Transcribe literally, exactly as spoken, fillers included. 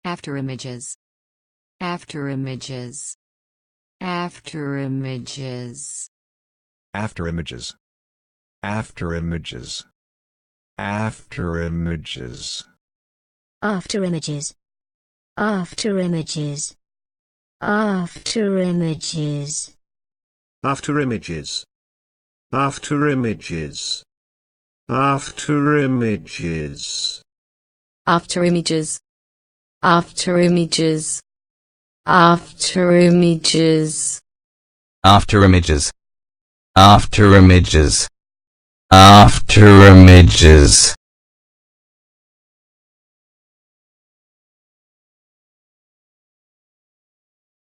afterimages, afterimages, afterimages, afterimages, afterimages, afterimages, afterimages, afterimages, afterimages, afterimages, afterimages, afterimages, afterimages, afterimages, afterimages, afterimages, afterimages, afterimages.